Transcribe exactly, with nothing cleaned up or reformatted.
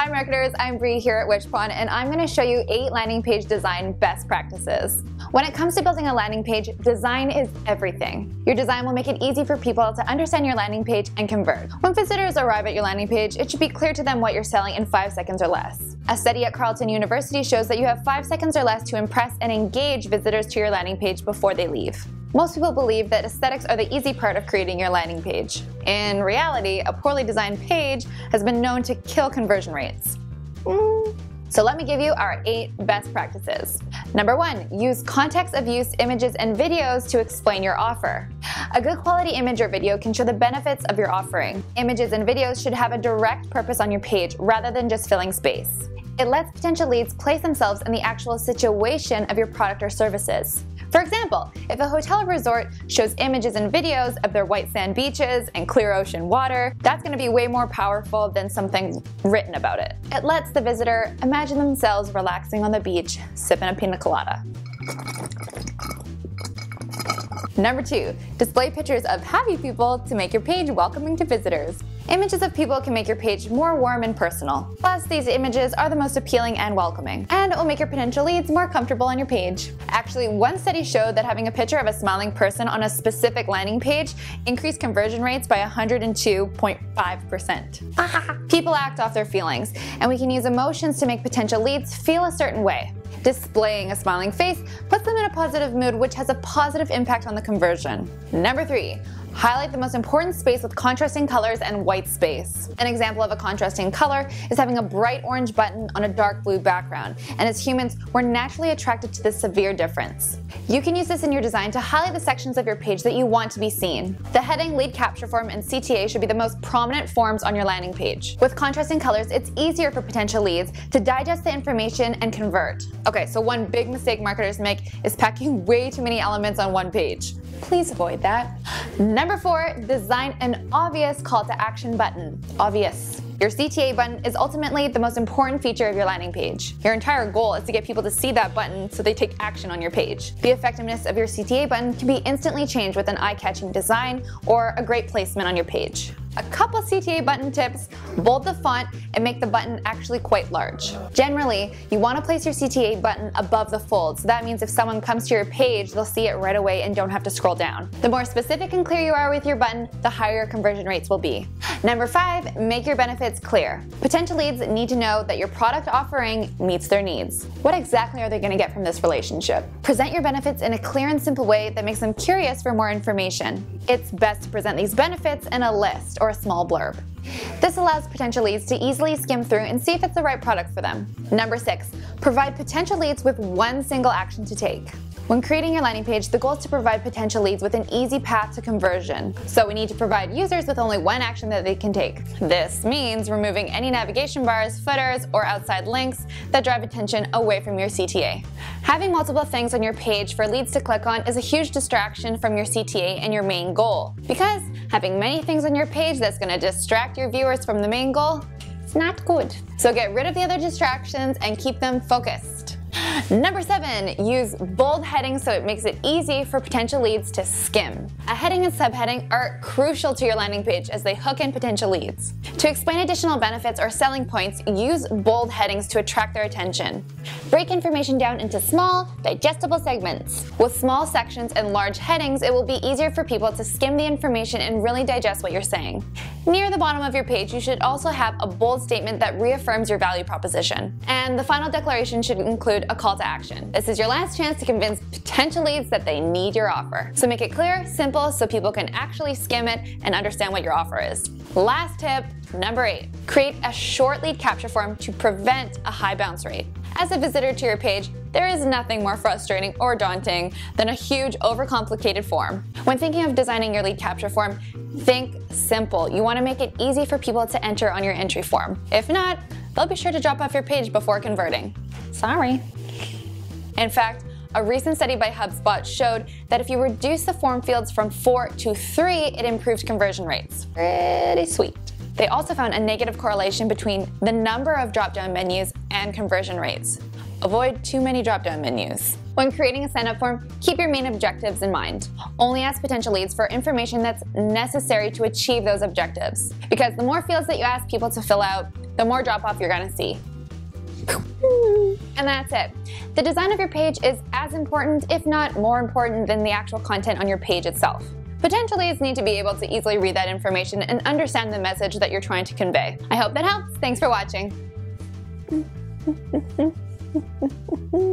Hi marketers, I'm Bree here at Wishpond, and I'm going to show you eight landing page design best practices. When it comes to building a landing page, design is everything. Your design will make it easy for people to understand your landing page and convert. When visitors arrive at your landing page, it should be clear to them what you're selling in five seconds or less. A study at Carleton University shows that you have five seconds or less to impress and engage visitors to your landing page before they leave. Most people believe that aesthetics are the easy part of creating your landing page. In reality, a poorly designed page has been known to kill conversion rates. Mm. So let me give you our eight best practices. Number one, use context of use images and videos to explain your offer. A good quality image or video can show the benefits of your offering. Images and videos should have a direct purpose on your page rather than just filling space. It lets potential leads place themselves in the actual situation of your product or services. For example, if a hotel or resort shows images and videos of their white sand beaches and clear ocean water, that's going to be way more powerful than something written about it. It lets the visitor imagine themselves relaxing on the beach, sipping a pina colada. Number two, display pictures of happy people to make your page welcoming to visitors. Images of people can make your page more warm and personal. Plus, these images are the most appealing and welcoming, and it will make your potential leads more comfortable on your page. Actually, one study showed that having a picture of a smiling person on a specific landing page increased conversion rates by one hundred two point five percent. People act off their feelings, and we can use emotions to make potential leads feel a certain way. Displaying a smiling face puts them in a positive mood, which has a positive impact on the conversion. Number three, highlight the most important space with contrasting colors and white space. An example of a contrasting color is having a bright orange button on a dark blue background, and as humans, we're naturally attracted to this severe difference. You can use this in your design to highlight the sections of your page that you want to be seen. The heading, lead capture form, and C T A should be the most prominent forms on your landing page. With contrasting colors, it's easier for potential leads to digest the information and convert. Okay, so one big mistake marketers make is packing way too many elements on one page. Please avoid that. Number four, design an obvious call to action button. Obvious. Your C T A button is ultimately the most important feature of your landing page. Your entire goal is to get people to see that button so they take action on your page. The effectiveness of your C T A button can be instantly changed with an eye-catching design or a great placement on your page. A couple C T A button tips: bold the font and make the button actually quite large. Generally, you want to place your C T A button above the fold, so that means if someone comes to your page, they'll see it right away and don't have to scroll down. The more specific and clear you are with your button, the higher your conversion rates will be. Number five, make your benefits clear. Potential leads need to know that your product offering meets their needs. What exactly are they going to get from this relationship? Present your benefits in a clear and simple way that makes them curious for more information. It's best to present these benefits in a list or a small blurb. This allows potential leads to easily skim through and see if it's the right product for them. Number six, provide potential leads with one single action to take. When creating your landing page, the goal is to provide potential leads with an easy path to conversion. So we need to provide users with only one action that they can take. This means removing any navigation bars, footers, or outside links that drive attention away from your C T A. Having multiple things on your page for leads to click on is a huge distraction from your C T A and your main goal. Because having many things on your page that's going to distract your viewers from the main goal, it's not good. So get rid of the other distractions and keep them focused. Number seven, use bold headings so it makes it easy for potential leads to skim. A heading and subheading are crucial to your landing page as they hook in potential leads. To explain additional benefits or selling points, use bold headings to attract their attention. Break information down into small, digestible segments. With small sections and large headings, it will be easier for people to skim the information and really digest what you're saying. Near the bottom of your page, you should also have a bold statement that reaffirms your value proposition. And the final declaration should include a call to action. This is your last chance to convince potential leads that they need your offer. So make it clear, simple, so people can actually skim it and understand what your offer is. Last tip, number eight, create a short lead capture form to prevent a high bounce rate. As a visitor to your page, there is nothing more frustrating or daunting than a huge, overcomplicated form. When thinking of designing your lead capture form, think simple. You want to make it easy for people to enter on your entry form. If not, they'll be sure to drop off your page before converting. Sorry. In fact, a recent study by HubSpot showed that if you reduce the form fields from four to three, it improved conversion rates. Pretty sweet. They also found a negative correlation between the number of drop-down menus and conversion rates. Avoid too many drop-down menus. When creating a sign-up form, keep your main objectives in mind. Only ask potential leads for information that's necessary to achieve those objectives. Because the more fields that you ask people to fill out, the more drop-off you're gonna see. And that's it. The design of your page is as important, if not more important, than the actual content on your page itself. Potential leads need to be able to easily read that information and understand the message that you're trying to convey. I hope that helps. Thanks for watching.